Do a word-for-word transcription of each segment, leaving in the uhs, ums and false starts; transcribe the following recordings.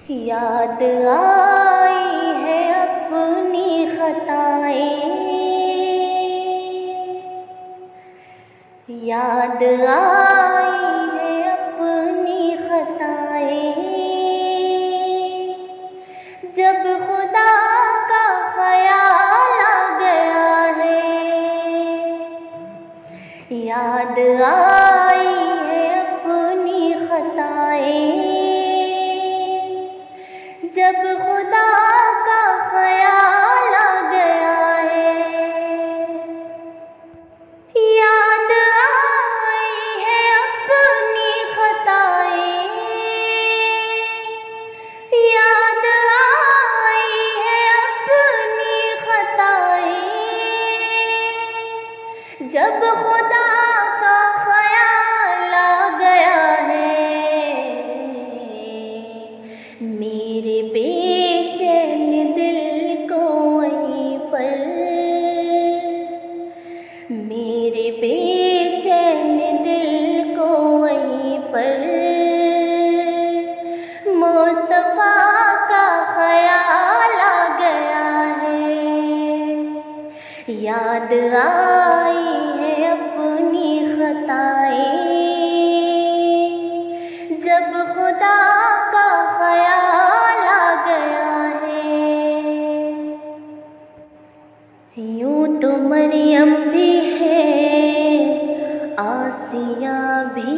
یاد آئی ہے اپنی خطائیں، یاد آئی ہے اپنی خطائیں، جب خدا کا خیال آ گیا ہے، یاد آئی ہے اپنی خطائیں، جب خدا کا خیال آ گیا ہے، یاد آئی ہے اپنی خطائیں، یاد آئی ہے اپنی خطائیں، جب خدا کا خیال آ گیا ہے، میرے بے چین دل کو وہیں پر، میرے بے چین دل کو وہیں پر مصطفیٰ کا خیال آ گیا ہے، یاد آئی ہے اپنی خطائیں، جب خدا کا خیال آ گیا ہے، یوں تو مریم بھی ہے آسیہ بھی،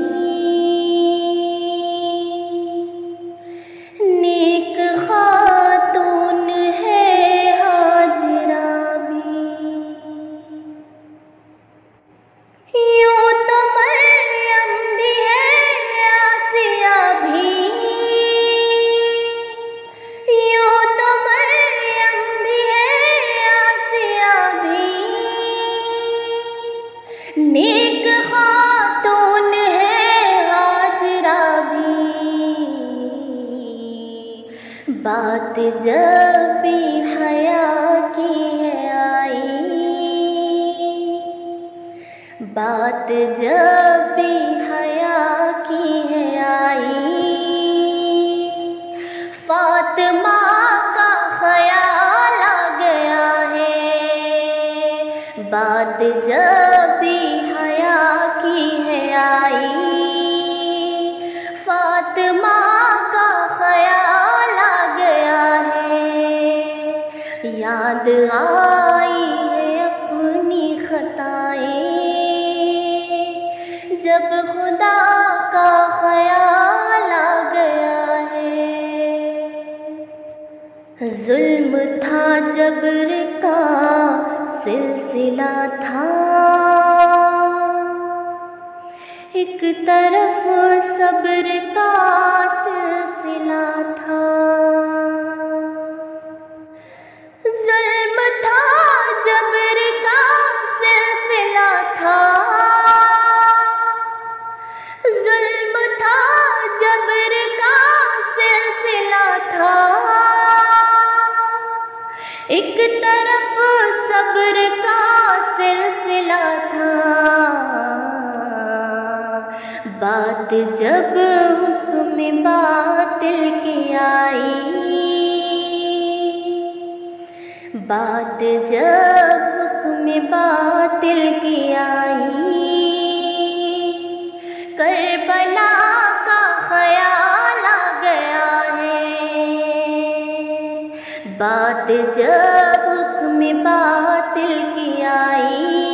نیک خاتون ہے ہاجرہ بھی، یوں تو مریم بھی ہے آسیہ بھی، یوں تو مریم بھی ہے آسیہ بھی، نیک خاتون ہے ہاجرہ بھی، بات جب بھی حیا کی ہے آئی، بات جب بھی حیا کی ہے آئی، فاطمہ کا خیال آ گیا ہے، بات جب بھی حیا کی ہے آئی، فاطمہ کا خیال آ گیا ہے، یاد آئی ہے اپنی خطائیں، جب خدا کا خیال آ گیا ہے، ظلم تھا جبر کا سلسلہ تھا، ایک طرف صبر کا سلسلہ تھا، ظلم تھا جبر کا سلسلہ تھا، ظلم تھا جبر کا سلسلہ تھا، ایک طرف صبر کا سلسلہ تھا، بات جب حکم باطل کی آئی، بات جب حکم باطل کی آئی، کربلا کا خیال آ گیا ہے، بات جب حکم باطل کی آئی،